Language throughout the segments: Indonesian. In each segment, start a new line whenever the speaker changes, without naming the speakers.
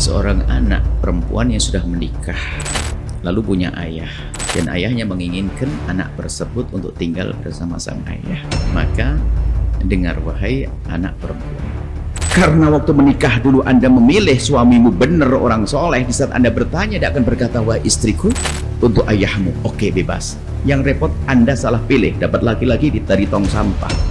seorang anak perempuan yang sudah menikah lalu punya ayah dan ayahnya menginginkan anak tersebut untuk tinggal bersama sang ayah, maka dengar wahai anak perempuan, karena waktu menikah dulu Anda memilih suamimu benar orang soleh, di saat Anda bertanya dia akan berkata wahai istriku untuk ayahmu, oke bebas. Yang repot Anda salah pilih, dapat laki-laki dari tong sampah.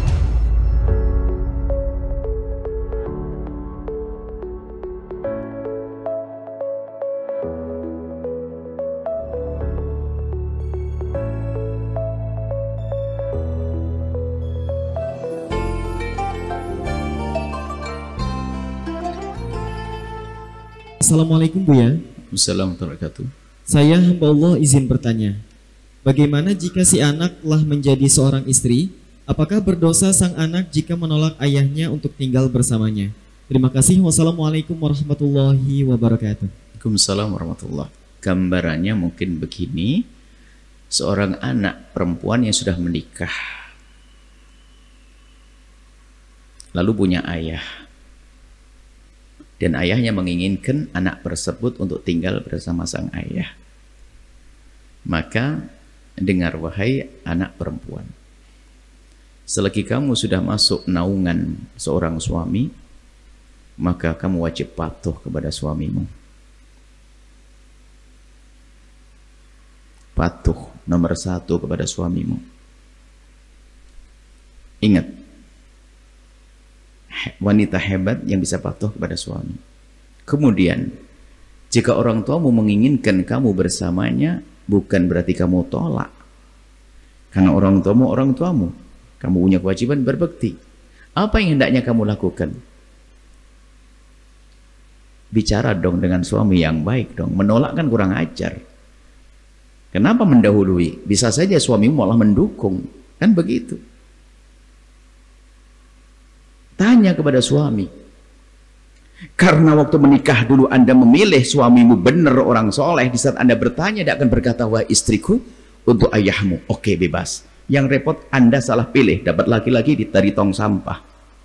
Assalamualaikum Buya.
Assalamualaikum warahmatullahi wabarakatuh.
Saya hamba Allah izin bertanya, bagaimana jika si anak telah menjadi seorang istri? Apakah berdosa sang anak jika menolak ayahnya untuk tinggal bersamanya? Terima kasih. Wassalamualaikum warahmatullahi wabarakatuh.
Waalaikumsalam warahmatullahi. Gambarannya mungkin begini, seorang anak perempuan yang sudah menikah lalu punya ayah dan ayahnya menginginkan anak tersebut untuk tinggal bersama sang ayah, maka dengar wahai anak perempuan, selagi kamu sudah masuk naungan seorang suami, maka kamu wajib patuh kepada suamimu. Patuh nomor satu kepada suamimu. Ingat, wanita hebat yang bisa patuh kepada suami. Kemudian jika orang tuamu menginginkan kamu bersamanya, bukan berarti kamu tolak, karena orang tuamu kamu punya kewajiban berbakti. Apa yang hendaknya kamu lakukan? Bicara dong dengan suami yang baik dong. Menolak kan kurang ajar. Kenapa mendahului? Bisa saja suamimu malah mendukung, kan begitu. Tanya kepada suami, karena waktu menikah dulu Anda memilih suamimu benar orang soleh, di saat Anda bertanya dia akan berkata wahai istriku untuk ayahmu, oke bebas. Yang repot Anda salah pilih, dapat laki-laki dari tong sampah.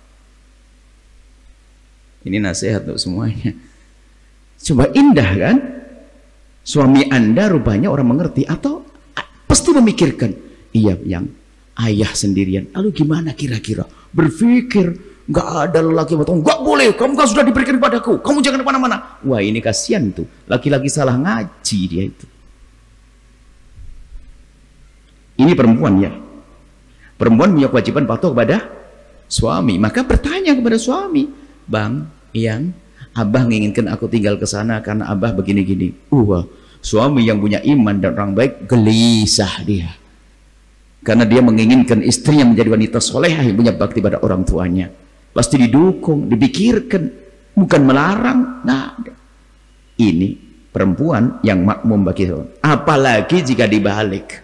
Ini nasihat untuk semuanya. Coba indah kan? Suami Anda rupanya orang mengerti, atau pasti memikirkan, iya yang ayah sendirian, lalu gimana kira-kira? Berpikir, nggak ada lelaki betul, nggak boleh, kamu kan sudah diberikan padaku, kamu jangan kemana-mana. Wah ini kasihan tuh, laki-laki salah ngaji dia itu. Ini perempuan ya, perempuan punya kewajiban patuh kepada suami, maka bertanya kepada suami, bang, yang abah menginginkan aku tinggal ke sana karena abah begini-gini. Suami yang punya iman dan orang baik gelisah dia, karena dia menginginkan istrinya menjadi wanita solehah yang punya bakti pada orang tuanya. Pasti didukung, dipikirkan, bukan melarang. Nah, ini perempuan yang makmum bagi Tuhan. Apalagi jika dibalik,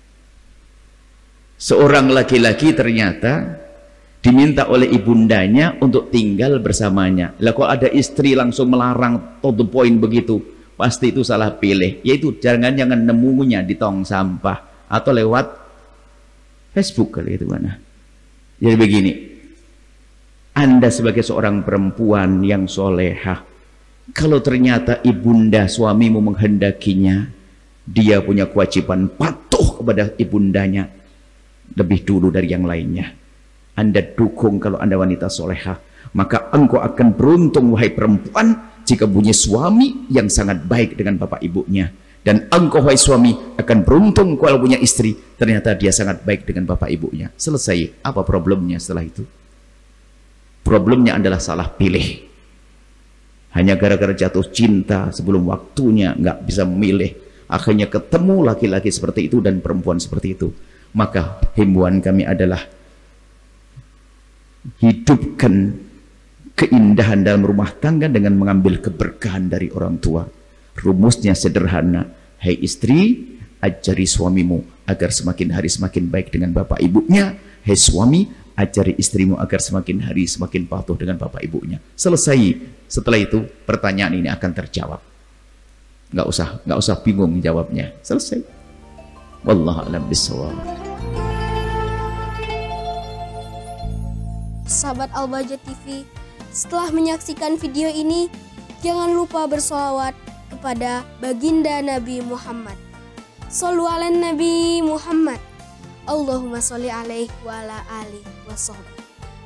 seorang laki-laki ternyata diminta oleh ibundanya untuk tinggal bersamanya. Lah kok ada istri langsung melarang, to the point begitu, pasti itu salah pilih. Yaitu jangan nemunya di tong sampah atau lewat Facebook kali itu mana. Jadi begini, Anda sebagai seorang perempuan yang solehah, kalau ternyata ibunda suamimu menghendakinya, dia punya kewajiban patuh kepada ibundanya lebih dulu dari yang lainnya. Anda dukung kalau Anda wanita solehah, maka engkau akan beruntung wahai perempuan jika punya suami yang sangat baik dengan bapak ibunya. Dan engkau wahai suami akan beruntung kalau punya istri ternyata dia sangat baik dengan bapak ibunya. Selesai. Apa problemnya setelah itu? Problemnya adalah salah pilih. Hanya gara-gara jatuh cinta sebelum waktunya, nggak bisa memilih, akhirnya ketemu laki-laki seperti itu dan perempuan seperti itu. Maka himbauan kami adalah hidupkan keindahan dalam rumah tangga dengan mengambil keberkahan dari orang tua. Rumusnya sederhana, hai istri, ajari suamimu agar semakin hari semakin baik dengan bapak ibunya. Hai suami, ajari istrimu agar semakin hari semakin patuh dengan bapak ibunya. Selesai. Setelah itu pertanyaan ini akan terjawab. Nggak usah bingung jawabnya. Selesai. Wallahu a'lam bishawab.
Sahabat Al Bahjah TV, setelah menyaksikan video ini, Jangan lupa bersolawat kepada baginda Nabi Muhammad. Shollu ala Nabi Muhammad. Allahumma sholli alaihi wa ala alihi wa sahbihi.